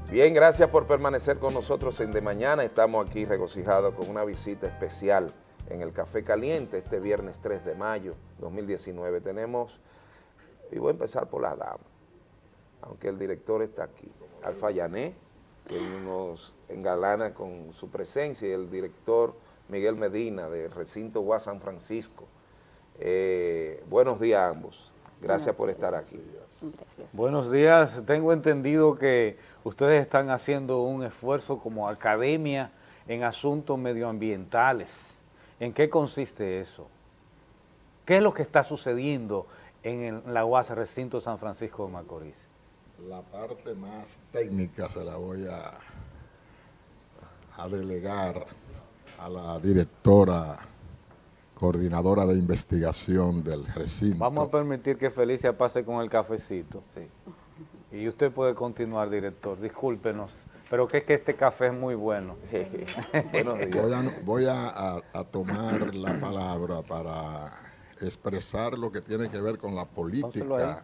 Bien, gracias por permanecer con nosotros en De Mañana. Estamos aquí regocijados con una visita especial en el Café Caliente este viernes 3 de mayo 2019. Tenemos, y voy a empezar por la dama, aunque el director está aquí, Alfa Yané, que nos engalana con su presencia, y el director Miguel Medina del recinto UAS San Francisco. Buenos días a ambos. Gracias por estar aquí. Gracias. Buenos días. Tengo entendido que ustedes están haciendo un esfuerzo como academia en asuntos medioambientales. ¿En qué consiste eso? ¿Qué es lo que está sucediendo en la UAS Recinto San Francisco de Macorís? La parte más técnica se la voy a delegar a la directora coordinadora de investigación del recinto. Vamos a permitir que Felicia pase con el cafecito. Sí. Y usted puede continuar, director. Discúlpenos, pero que es que este café es muy bueno. Buenos días. Voy a tomar la palabra para expresar lo que tiene que ver con la política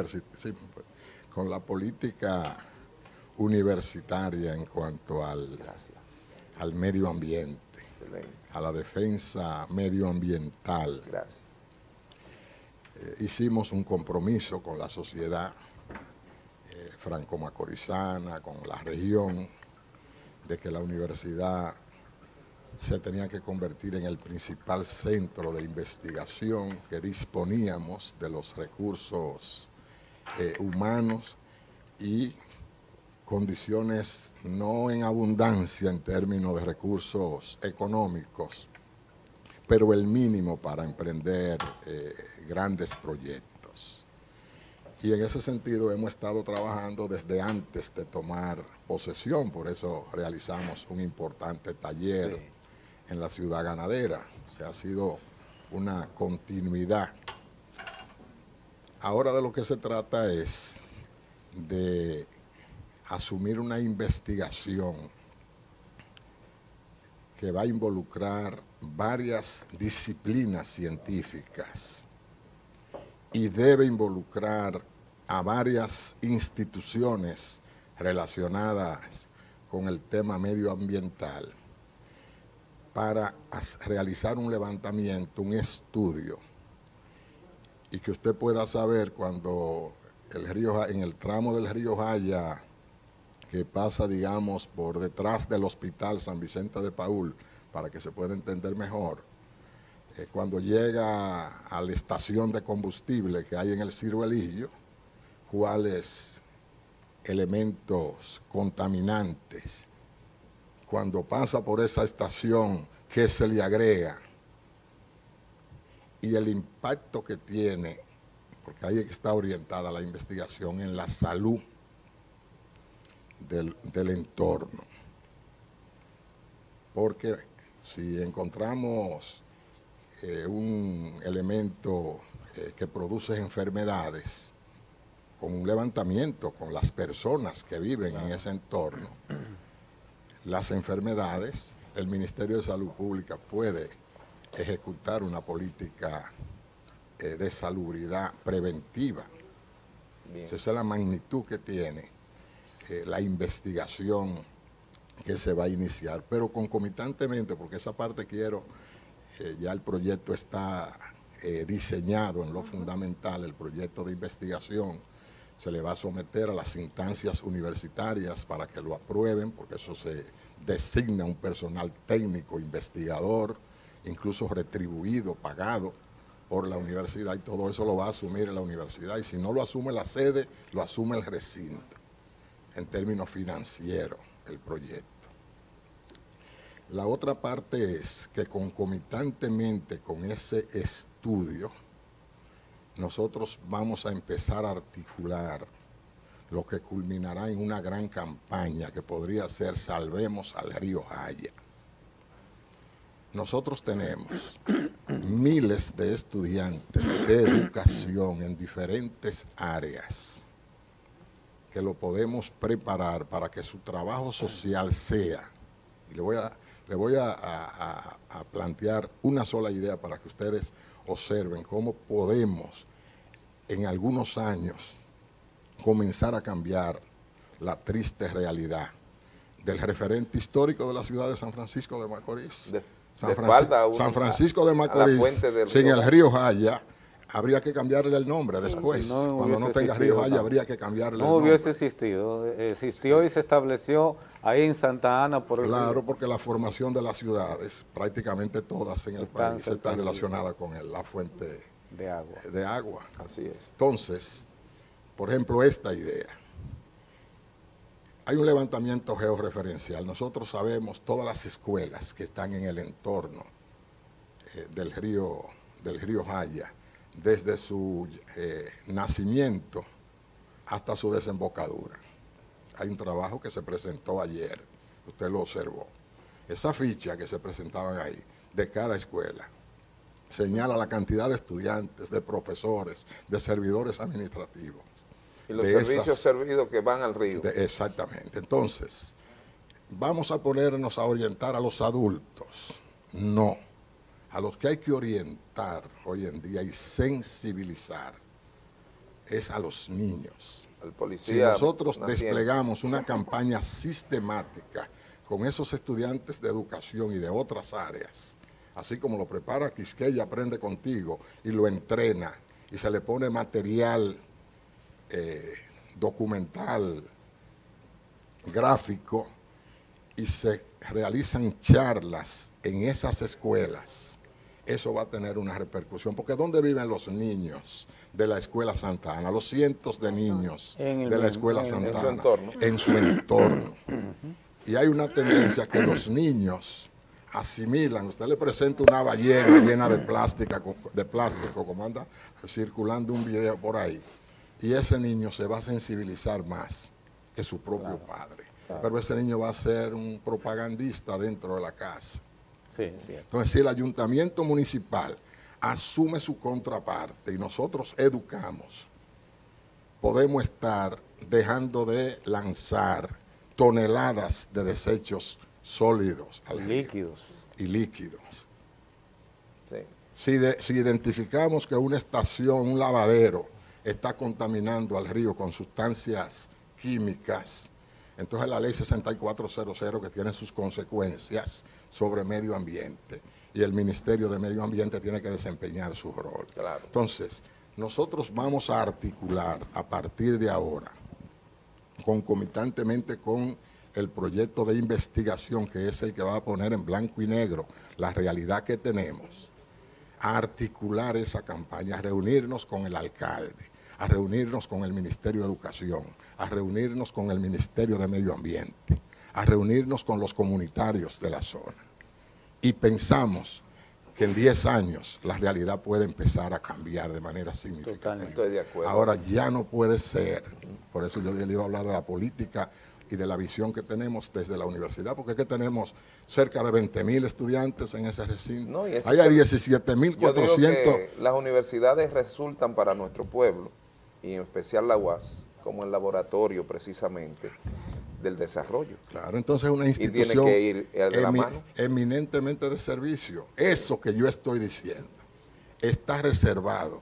universitaria en cuanto al medio ambiente. Excelente. A la defensa medioambiental. Gracias. Hicimos un compromiso con la sociedad franco-macorizana, con la región, de que la universidad se tenía que convertir en el principal centro de investigación, que disponíamos de los recursos humanos y condiciones no en abundancia en términos de recursos económicos, pero el mínimo para emprender grandes proyectos. Y en ese sentido hemos estado trabajando desde antes de tomar posesión, por eso realizamos un importante taller en la ciudad ganadera. O sea, ha sido una continuidad. Ahora de lo que se trata es de asumir una investigación que va a involucrar varias disciplinas científicas y debe involucrar a varias instituciones relacionadas con el tema medioambiental para realizar un levantamiento, un estudio, y que usted pueda saber cuando en el tramo del río Jaya, que pasa, digamos, por detrás del Hospital San Vicente de Paúl, para que se pueda entender mejor, cuando llega a la estación de combustible que hay en el Ciruelillo, cuáles elementos contaminantes, cuando pasa por esa estación, qué se le agrega, y el impacto que tiene, porque ahí está orientada la investigación en la salud del entorno. Porque si encontramos un elemento que produce enfermedades, con un levantamiento con las personas que viven en ese entorno, las enfermedades, el Ministerio de Salud Pública puede ejecutar una política de salubridad preventiva. Esa es la magnitud que tiene la investigación que se va a iniciar, pero concomitantemente, porque esa parte quiero, ya el proyecto está diseñado en lo fundamental, el proyecto de investigación se le va a someter a las instancias universitarias para que lo aprueben, porque eso se designa un personal técnico, investigador, incluso retribuido, pagado por la universidad, y todo eso lo va a asumir la universidad, y si no lo asume la sede, lo asume el recinto, en términos financieros, el proyecto. La otra parte es que concomitantemente con ese estudio, nosotros vamos a empezar a articular lo que culminará en una gran campaña que podría ser Salvemos al Río Jaya. Nosotros tenemos miles de estudiantes de educación en diferentes áreas que lo podemos preparar para que su trabajo social sea, y le voy a plantear una sola idea para que ustedes observen cómo podemos en algunos años comenzar a cambiar la triste realidad del referente histórico de la ciudad de San Francisco de Macorís. San Francisco de Macorís, sin el río Jaya, habría que cambiarle el nombre después. No, cuando no tenga río Jaya, habría que cambiarle el nombre. No hubiese existido. Existió y se estableció ahí en Santa Ana por el río. Claro, porque la formación de las ciudades, prácticamente todas en el país, está relacionada con la fuente de agua. Así es. Entonces, por ejemplo, esta idea. Hay un levantamiento georreferencial. Nosotros sabemos todas las escuelas que están en el entorno del río Jaya, desde su nacimiento hasta su desembocadura. Hay un trabajo que se presentó ayer, usted lo observó. Esa ficha que se presentaban ahí, de cada escuela, señala la cantidad de estudiantes, de profesores, de servidores administrativos. Y los servicios servidos que van al río. Exactamente. Entonces, vamos a ponernos a orientar a los adultos. No. A los que hay que orientar hoy en día y sensibilizar es a los niños. Al policía. Si nosotros desplegamos una campaña sistemática con esos estudiantes de educación y de otras áreas, así como lo prepara Quisqueya Aprende Contigo y lo entrena y se le pone material documental, gráfico, y se realizan charlas en esas escuelas, eso va a tener una repercusión, porque ¿dónde viven los niños de la Escuela Santa Ana? Los cientos de niños de la Escuela Santa Ana, en su entorno. Y hay una tendencia que los niños asimilan. Usted le presenta una ballena llena de plástico, como anda circulando un video por ahí, y ese niño se va a sensibilizar más que su propio padre. Pero ese niño va a ser un propagandista dentro de la casa. Sí, entonces, si el ayuntamiento municipal asume su contraparte y nosotros educamos, podemos estar dejando de lanzar toneladas de desechos sólidos y líquidos. Sí. Si identificamos que una estación, un lavadero, está contaminando al río con sustancias químicas, entonces la ley 6400, que tiene sus consecuencias sobre medio ambiente, y el Ministerio de Medio Ambiente tiene que desempeñar su rol. Claro. Entonces, nosotros vamos a articular a partir de ahora, concomitantemente con el proyecto de investigación, que es el que va a poner en blanco y negro la realidad que tenemos, a articular esa campaña, a reunirnos con el alcalde, a reunirnos con el Ministerio de Educación, a reunirnos con el Ministerio de Medio Ambiente, a reunirnos con los comunitarios de la zona. Y pensamos que en 10 años la realidad puede empezar a cambiar de manera significativa. Totalmente. Estoy de acuerdo. Ahora ya no puede ser, por eso yo le iba a hablar de la política y de la visión que tenemos desde la universidad, porque es que tenemos cerca de 20.000 estudiantes en ese recinto. No, y hay 17.400. Las universidades resultan para nuestro pueblo, y en especial la UAS, como el laboratorio precisamente del desarrollo. Claro, entonces es una institución y tiene que ir de la mano. Eminentemente de servicio. Eso que yo estoy diciendo está reservado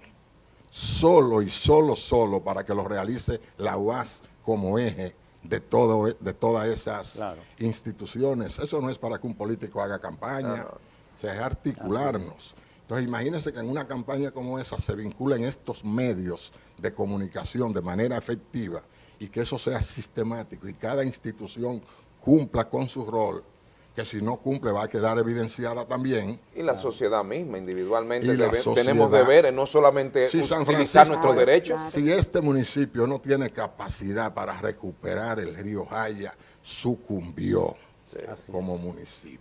solo para que lo realice la UAS como eje de todas esas instituciones. Eso no es para que un político haga campaña, o sea, es articularnos. Entonces, imagínense que en una campaña como esa se vinculen estos medios de comunicación de manera efectiva y que eso sea sistemático y cada institución cumpla con su rol, que si no cumple va a quedar evidenciada también. Y la sociedad misma, individualmente, tenemos deberes, no solamente utilizar nuestros derechos. Si este municipio no tiene capacidad para recuperar el río Jaya, sucumbió como municipio.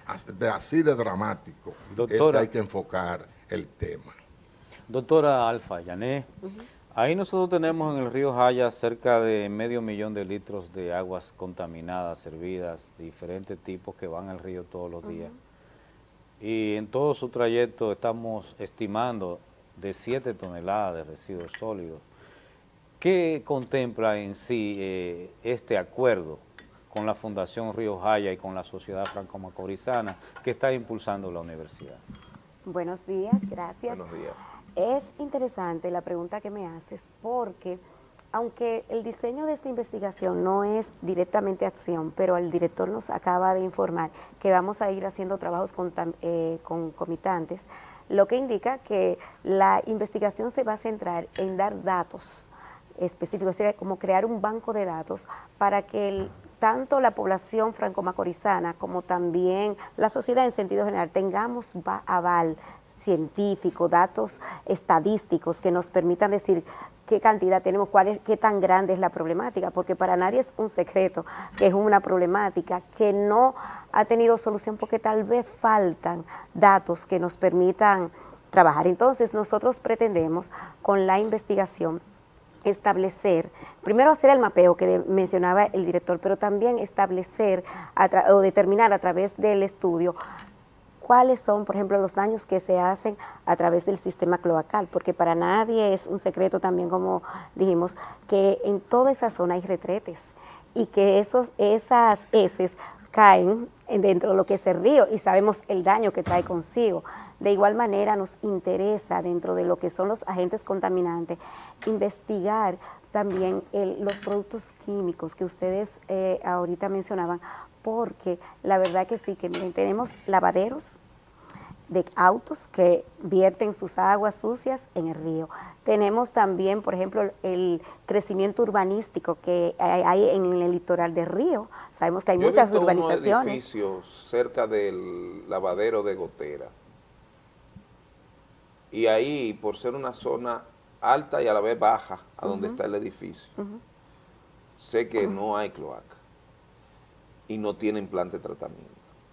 Así de dramático, doctora, es que hay que enfocar el tema. Doctora Alfa Yané, ahí nosotros tenemos en el río Jaya cerca de 500.000 de litros de aguas contaminadas, servidas, de diferentes tipos que van al río todos los días. Y en todo su trayecto estamos estimando de 7 toneladas de residuos sólidos. ¿Qué contempla en sí este acuerdo con la Fundación Río Jaya y con la Sociedad Franco-Macorizana que está impulsando la universidad? Buenos días, gracias. Buenos días. Es interesante la pregunta que me haces porque aunque el diseño de esta investigación no es directamente acción, pero el director nos acaba de informar que vamos a ir haciendo trabajos concomitantes, lo que indica que la investigación se va a centrar en dar datos específicos, o sea, como crear un banco de datos para que tanto la población franco-macorizana como también la sociedad en sentido general tengamos aval científico, datos estadísticos que nos permitan decir qué cantidad tenemos, qué tan grande es la problemática, porque para nadie es un secreto que es una problemática que no ha tenido solución porque tal vez faltan datos que nos permitan trabajar. Entonces nosotros pretendemos con la investigación establecer, primero hacer el mapeo que mencionaba el director, pero también establecer o determinar a través del estudio cuáles son, por ejemplo, los daños que se hacen a través del sistema cloacal, porque para nadie es un secreto también, como dijimos, que en toda esa zona hay retretes y que esas heces caen dentro de lo que es el río y sabemos el daño que trae consigo. De igual manera nos interesa dentro de lo que son los agentes contaminantes investigar también los productos químicos que ustedes ahorita mencionaban, porque la verdad que sí, que miren, tenemos lavaderos de autos que vierten sus aguas sucias en el río. Tenemos también, por ejemplo, el crecimiento urbanístico que hay en el litoral del río. Sabemos que hay muchas urbanizaciones. Unos edificios cerca del lavadero de Gotera. Y ahí, por ser una zona alta y a la vez baja, a donde está el edificio, sé que no hay cloaca y no tienen plan de tratamiento.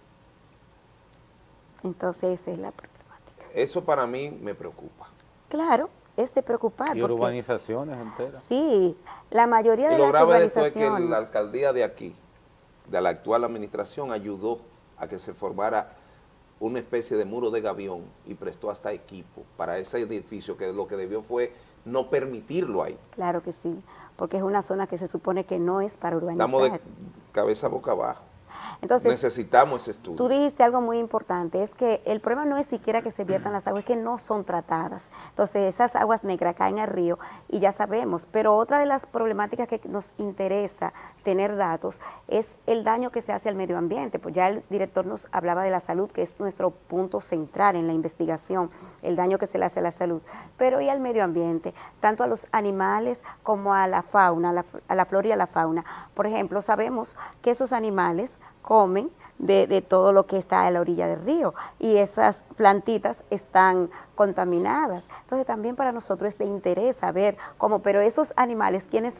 Entonces esa es la problemática. Eso para mí me preocupa. Claro, es de preocupar. Y urbanizaciones enteras. Sí, la mayoría de las urbanizaciones. Y lo grave de esto es que la alcaldía de aquí, de la actual administración, ayudó a que se formara una especie de muro de gavión y prestó hasta equipo para ese edificio, que lo que debió fue no permitirlo ahí. Claro que sí, porque es una zona que se supone que no es para urbanizar. Estamos de cabeza boca abajo. Entonces, necesitamos ese estudio. Tú dijiste algo muy importante, es que el problema no es siquiera que se viertan las aguas, es que no son tratadas. Entonces esas aguas negras caen al río y ya sabemos, pero otra de las problemáticas que nos interesa tener datos es el daño que se hace al medio ambiente. Pues ya el director nos hablaba de la salud, que es nuestro punto central en la investigación, el daño que se le hace a la salud, pero y al medio ambiente, tanto a los animales como a la fauna, a la flora y a la fauna. Por ejemplo, sabemos que esos animales comen de todo lo que está a la orilla del río y esas plantitas están contaminadas. Entonces también para nosotros es de interés saber cómo, pero esos animales, ¿quiénes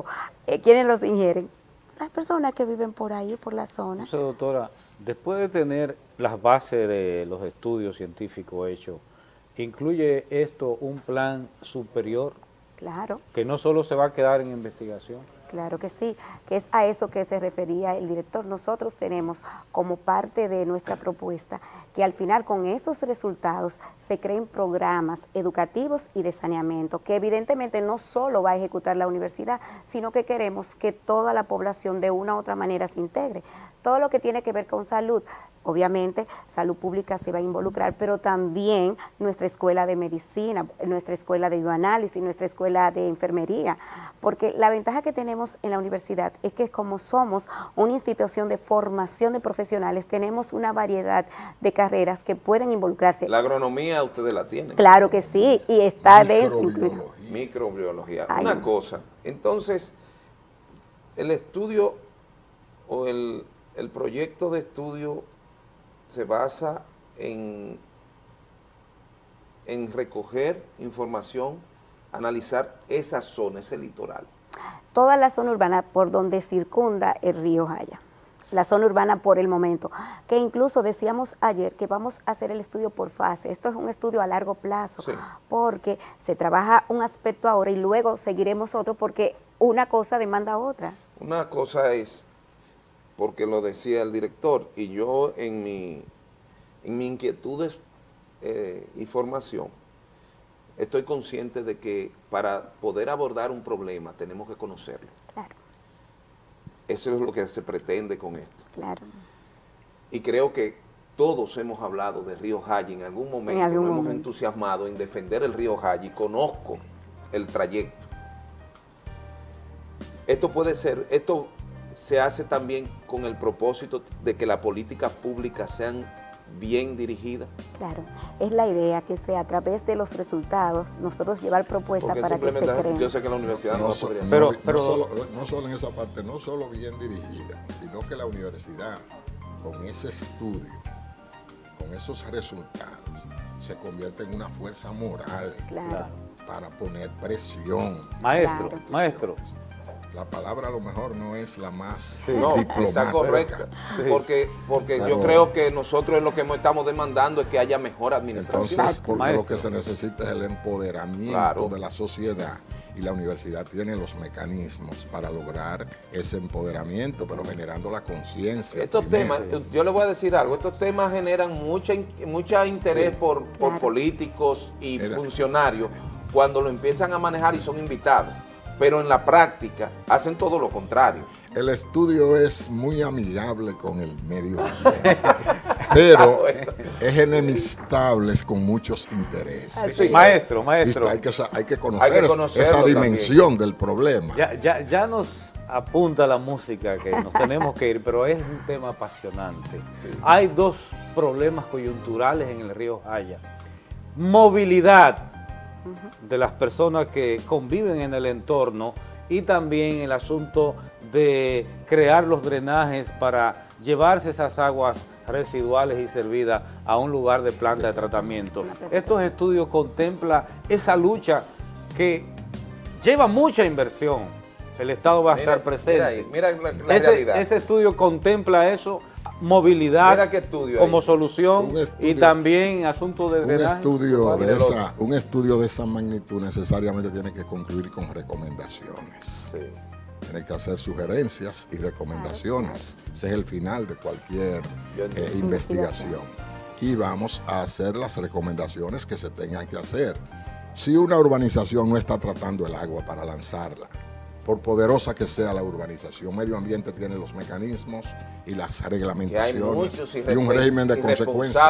los ingieren? Las personas que viven por ahí, por la zona. Entonces, doctora, después de tener las bases de los estudios científicos hechos, ¿incluye esto un plan superior? Claro. Que no solo se va a quedar en investigación. Claro que sí, que es a eso que se refería el director. Nosotros tenemos como parte de nuestra propuesta que al final con esos resultados se creen programas educativos y de saneamiento, que evidentemente no solo va a ejecutar la universidad, sino que queremos que toda la población de una u otra manera se integre. Todo lo que tiene que ver con salud, obviamente salud pública se va a involucrar, pero también nuestra escuela de medicina, nuestra escuela de bioanálisis, nuestra escuela de enfermería, porque la ventaja que tenemos en la universidad es que como somos una institución de formación de profesionales, tenemos una variedad de carreras que pueden involucrarse. La agronomía ustedes la tienen. Claro que sí, y está dentro. Microbiología. Una cosa, entonces, el estudio o el proyecto de estudio se basa en recoger información, analizar esa zona, ese litoral. Toda la zona urbana por donde circunda el río Jaya, la zona urbana por el momento, que incluso decíamos ayer que vamos a hacer el estudio por fase. Esto es un estudio a largo plazo, sí, porque se trabaja un aspecto ahora y luego seguiremos otro porque una cosa demanda otra. Una cosa es, porque lo decía el director, y yo en mi inquietud y formación, estoy consciente de que para poder abordar un problema tenemos que conocerlo. Claro. Eso es lo que se pretende con esto. Claro. Y creo que todos hemos hablado de Río Jaya en algún momento, nos hemos entusiasmado en defender el Río Jaya y conozco el trayecto. esto puede ser, esto se hace también con el propósito de que las políticas públicas sean bien dirigidas. Claro, es la idea que sea a través de los resultados nosotros llevar propuestas Porque para que se simplemente creen. yo sé que la universidad no, podría hacer. No solo en esa parte, no solo bien dirigida, sino que la universidad, con ese estudio, con esos resultados, se convierte en una fuerza moral para poner presión. Maestro. La palabra a lo mejor no es la más no, diplomática. está correcta, porque Pero, yo creo que nosotros lo que estamos demandando es que haya mejor administración. Entonces, porque lo que se necesita es el empoderamiento de la sociedad, y la universidad tiene los mecanismos para lograr ese empoderamiento, pero generando la conciencia. Estos temas, yo le voy a decir algo, estos temas generan mucha interés por políticos y funcionarios cuando lo empiezan a manejar y son invitados, pero en la práctica hacen todo lo contrario. El estudio es muy amigable con el medio ambiente, pero es enemistable con muchos intereses. Sí. Maestro. Hay que conocer esa dimensión del problema. Ya nos apunta la música que nos tenemos que ir, pero es un tema apasionante. Sí. Hay dos problemas coyunturales en el río Jaya. Movilidad de las personas que conviven en el entorno y también el asunto de crear los drenajes para llevarse esas aguas residuales y servidas a un lugar de planta de tratamiento. Estos estudios contemplan esa lucha que lleva mucha inversión. El Estado va a estar presente. Mira la realidad. Ese estudio contempla eso, movilidad como solución y también asunto de drenaje. Un estudio de esa magnitud necesariamente tiene que concluir con recomendaciones. Sí. Tiene que hacer sugerencias y recomendaciones. Ese es el final de cualquier investigación. Y vamos a hacer las recomendaciones que se tengan que hacer. Si una urbanización no está tratando el agua para lanzarla, por poderosa que sea la urbanización, Medio Ambiente tiene los mecanismos y las reglamentaciones y un régimen de consecuencia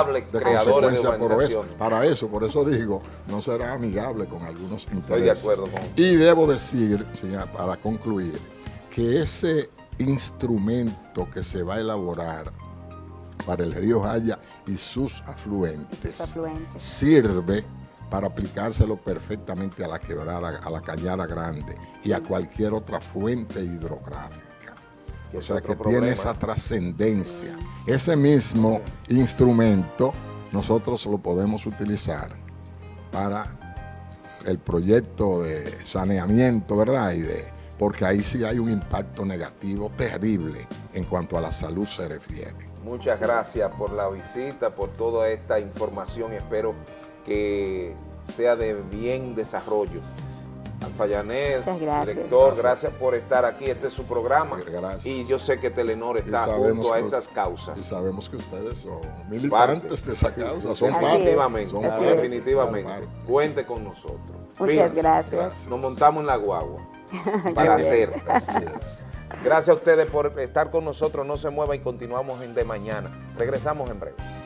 para eso. Por eso digo, no será amigable con algunos intereses. Estoy de acuerdo con... Y debo decir, señora, para concluir, que ese instrumento que se va a elaborar para el río Jaya y sus afluentes sirve para aplicárselo perfectamente a la quebrada, a la Cañada Grande y a cualquier otra fuente hidrográfica. O sea que tiene esa trascendencia. Ese mismo instrumento nosotros lo podemos utilizar para el proyecto de saneamiento, ¿verdad? Porque ahí sí hay un impacto negativo terrible en cuanto a la salud se refiere. Muchas gracias por la visita, por toda esta información. Espero que sea de bien desarrollo. Alfayanés, director, gracias por estar aquí. Este es su programa. Gracias. Y yo sé que Telenor está junto a estas causas. Y sabemos que ustedes son militantes de esa causa, son definitivamente. Cuente con nosotros. Muchas gracias. Nos montamos en la guagua para hacer. Gracias a ustedes por estar con nosotros. No se muevan y continuamos en De Mañana. Regresamos en breve.